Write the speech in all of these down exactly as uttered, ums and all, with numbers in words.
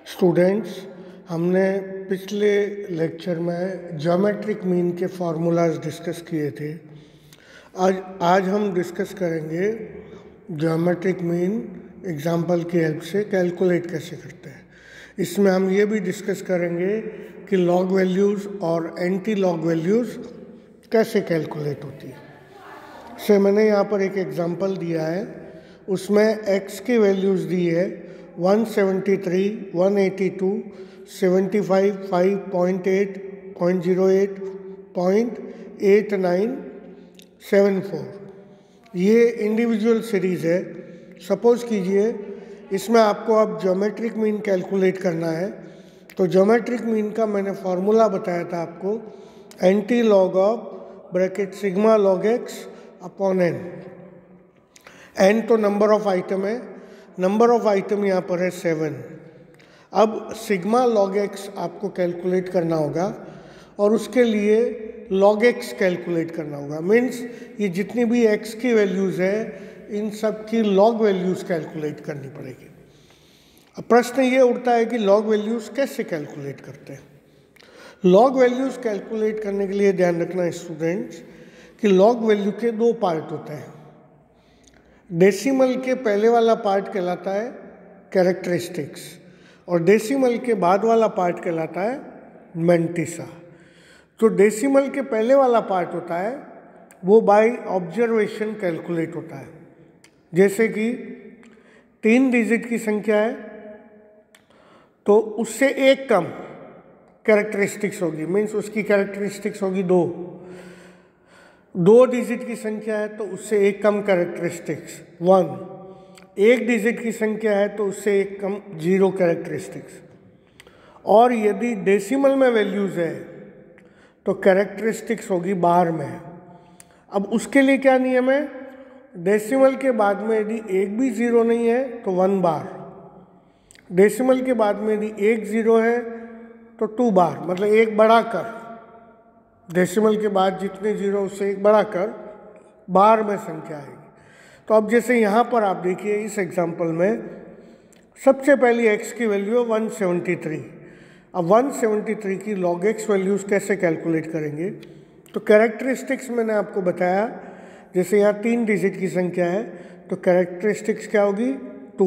Students, हमने पिछले lecture में ज्योमेट्रिक मीन के फार्मूलाज डिस्कस किए थे। आज आज हम डिस्कस करेंगे ज्योमेट्रिक मीन एग्जाम्पल की हेल्प से कैलकुलेट कैसे करते हैं। इसमें हम ये भी डिस्कस करेंगे कि लॉग वैल्यूज़ और एंटी लॉग वैल्यूज़ कैसे कैलकुलेट होती है। से मैंने यहाँ पर एक एग्जाम्पल दिया है, उसमें x की वैल्यूज़ दी है one seventy three, one eighty two, seventy five, five point eight, point zero eight, point eight nine seven four. ये इंडिविजुअल सीरीज़ है। सपोज़ कीजिए इसमें आपको अब ज्योमेट्रिक मीन कैलकुलेट करना है, तो ज्योमेट्रिक मीन का मैंने फार्मूला बताया था आपको, anti log of bracket sigma log x upon n. N तो नंबर ऑफ आइटम है, नंबर ऑफ आइटम यहाँ पर है सेवन। अब सिग्मा लॉग एक्स आपको कैलकुलेट करना होगा और उसके लिए लॉग एक्स कैलकुलेट करना होगा। मीन्स ये जितनी भी एक्स की वैल्यूज़ है इन सब की लॉग वैल्यूज़ कैलकुलेट करनी पड़ेगी। अब प्रश्न ये उठता है कि लॉग वैल्यूज़ कैसे कैलकुलेट करते हैं। लॉग वैल्यूज़ कैलकुलेट करने के लिए ध्यान रखना स्टूडेंट्स कि लॉग वैल्यू के दो पार्ट होते हैं। डेसिमल के पहले वाला पार्ट कहलाता है कैरेक्टरिस्टिक्स और डेसिमल के बाद वाला पार्ट कहलाता है मैंटिसा। जो डेसिमल के पहले वाला पार्ट होता है वो बाय ऑब्जर्वेशन कैलकुलेट होता है। जैसे कि तीन डिजिट की संख्या है तो उससे एक कम कैरेक्टरिस्टिक्स होगी, मीन्स उसकी कैरेक्टरिस्टिक्स होगी दो। दो डिजिट की संख्या है तो उससे एक कम कैरेक्टरिस्टिक्स वन। एक डिजिट की संख्या है तो उससे एक कम जीरो कैरेक्टरिस्टिक्स। और यदि डेसिमल में वैल्यूज़ है तो कैरेक्टरिस्टिक्स होगी बाहर में। अब उसके लिए क्या नियम है, डेसिमल के बाद में यदि एक भी ज़ीरो नहीं है तो वन बार, डेसिमल के बाद में यदि एक ज़ीरो है तो टू बार, मतलब एक बढ़ा कर, डेसिमल के बाद जितने जीरो उससे एक बढ़ा कर बार में संख्या आएगी। तो अब जैसे यहाँ पर आप देखिए इस एग्जांपल में सबसे पहली x की वैल्यू है वन सेवेंटी थ्री। अब वन सेवेंटी थ्री की log x वैल्यूज़ कैसे कैलकुलेट करेंगे, तो कैरेक्टरिस्टिक्स मैंने आपको बताया, जैसे यहाँ तीन डिजिट की संख्या है तो कैरेक्टरिस्टिक्स क्या होगी, टू।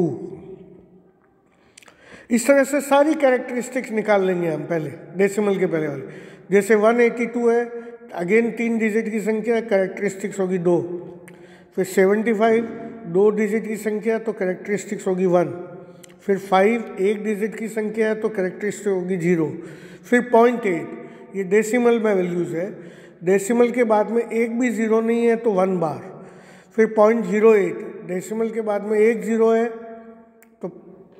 इस तरह से सारी कैरेक्टरिस्टिक्स निकाल लेंगे हम पहले डेसिमल के पहले वाले। जैसे वन एटी टू है, अगेन तीन डिजिट की संख्या है, कैरेक्टरिस्टिक्स होगी दो। फिर सेवेंटी फाइव दो डिजिट की संख्या तो कैरेक्टरिस्टिक्स होगी वन। फिर फाइव एक डिजिट की संख्या है तो कैरेक्टरिस्टिक होगी जीरो। फिर पॉइंट एट ये डेसिमल में वैल्यूज़ है, डेसिमल के बाद में एक भी ज़ीरो नहीं है तो वन बार। फिर पॉइंट ज़ीरो एट डेसिमल के बाद में एक ज़ीरो है तो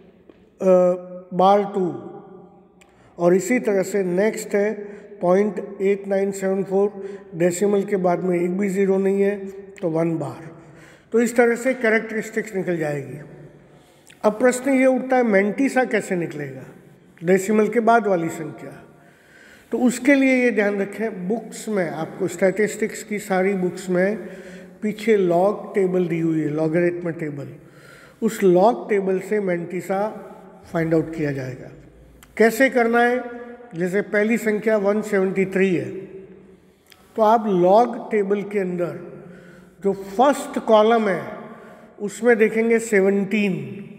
आ, बार टू। और इसी तरह से नेक्स्ट है point eight nine seven four, decimal के बाद में एक भी ज़ीरो नहीं है तो वन बार। तो इस तरह से कैरेक्टरिस्टिक्स निकल जाएगी। अब प्रश्न ये उठता है मैंटिसा कैसे निकलेगा, डेसिमल के बाद वाली संख्या। तो उसके लिए ये ध्यान रखें, बुक्स में आपको स्टैटिस्टिक्स की सारी बुक्स में पीछे लॉग टेबल दी हुई है, लॉगरिथम टेबल। उस लॉग टेबल से मैंटिसा फाइंड आउट किया जाएगा। कैसे करना है, जैसे पहली संख्या वन सेवेंटी थ्री है तो आप लॉग टेबल के अंदर जो फर्स्ट कॉलम है उसमें देखेंगे सेवनटीन।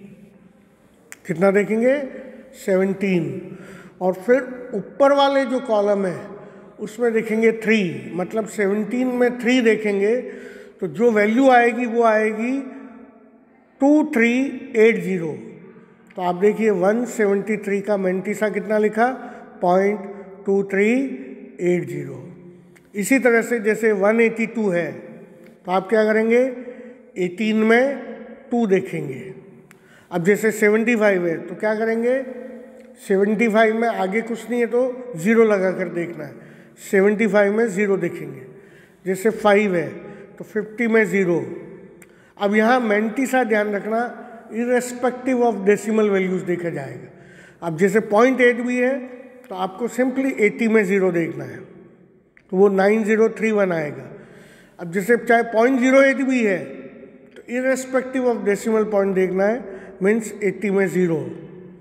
कितना देखेंगे, सेवनटीन। और फिर ऊपर वाले जो कॉलम है उसमें देखेंगे थ्री, मतलब सेवनटीन में थ्री देखेंगे तो जो वैल्यू आएगी वो आएगी टू थ्री एट ज़ीरो। तो आप देखिए वन सेवेंटी थ्री का मैंटिसा कितना लिखा, point two three eight zero. इसी तरह से जैसे वन एटी टू है तो आप क्या करेंगे, एटीन में टू देखेंगे। अब जैसे सेवेंटी फाइव है तो क्या करेंगे, सेवेंटी फाइव में आगे कुछ नहीं है तो ज़ीरो लगा कर देखना है, सेवेंटी फाइव में ज़ीरो देखेंगे। जैसे फाइव है तो फिफ्टी में ज़ीरो। अब यहाँ मैंटिसा ध्यान रखना, इरेस्पेक्टिव ऑफ डेसिमल वैल्यूज़ देखा जाएगा। अब जैसे पॉइंट एट भी है तो आपको सिंपली एटी में ज़ीरो देखना है तो वो नाइन ज़ीरो थ्री वन आएगा। अब जैसे चाहे पॉइंट ज़ीरो एट भी है तो इरेस्पेक्टिव ऑफ डेसिमल पॉइंट देखना है, मीन्स एट्टी में ज़ीरो।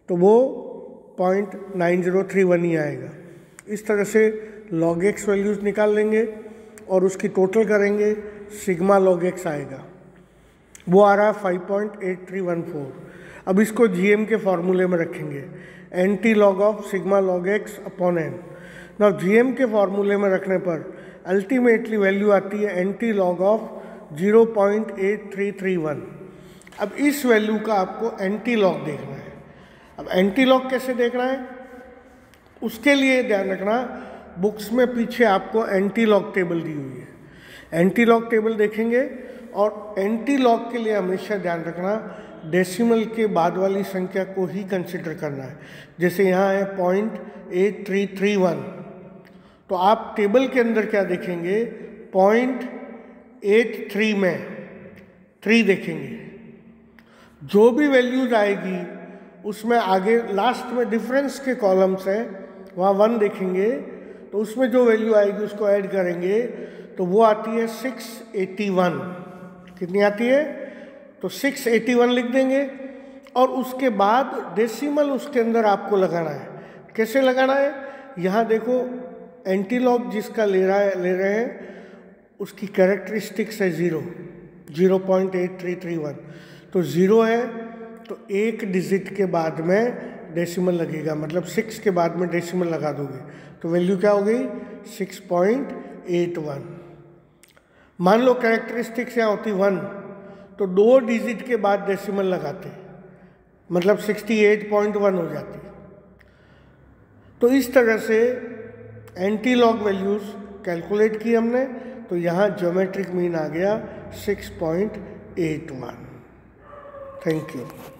तो वो point nine zero three one ही आएगा। इस तरह से लॉग एक्स वैल्यूज़ निकाल लेंगे और उसकी टोटल करेंगे, सिग्मा लॉग एक्स आएगा, वो आ रहा है five point eight three one four. अब इसको जीएम के फॉर्मूले में रखेंगे, anti log of sigma log x upon n. ना जीएम के फॉर्मूले में रखने पर अल्टीमेटली वैल्यू आती है anti log of zero point eight three three one. अब इस वैल्यू का आपको एंटी लॉग देखना है। अब एंटी लॉग कैसे देखना है, उसके लिए ध्यान रखना, बुक्स में पीछे आपको एंटी लॉग टेबल दी हुई है। एंटी लॉग टेबल देखेंगे और एंटी लॉग के लिए हमेशा ध्यान रखना डेसिमल के बाद वाली संख्या को ही कंसिडर करना है। जैसे यहाँ है point eight three three one, तो आप टेबल के अंदर क्या देखेंगे, पॉइंट एट थ्री में थ्री देखेंगे। जो भी वैल्यूज आएगी उसमें आगे लास्ट में डिफरेंस के कॉलम्स हैं, वहाँ वन देखेंगे, तो उसमें जो वैल्यू आएगी उसको ऐड करेंगे तो वो आती है सिक्स एटी वन। कितनी आती है, तो सिक्स एटी वन लिख देंगे और उसके बाद डेसिमल उसके अंदर आपको लगाना है। कैसे लगाना है, यहाँ देखो एंटी लॉग जिसका ले रहा है ले रहे हैं उसकी कैरेक्टरिस्टिक्स है zero, zero point eight three three one. तो ज़ीरो है तो एक डिजिट के बाद में डेसिमल लगेगा, मतलब सिक्स के बाद में डेसिमल लगा दोगे तो वैल्यू क्या हो गई, सिक्स पॉइंट एट वन। मान लो कैरेक्टरिस्टिक्स यहाँ होती वन, तो दो डिजिट के बाद डेसिमल लगाते, मतलब सिक्सटी एट पॉइंट वन हो जाती। तो इस तरह से एंटी लॉग वैल्यूज़ कैलकुलेट की हमने, तो यहाँ ज्योमेट्रिक मीन आ गया six point eight one. Thank you.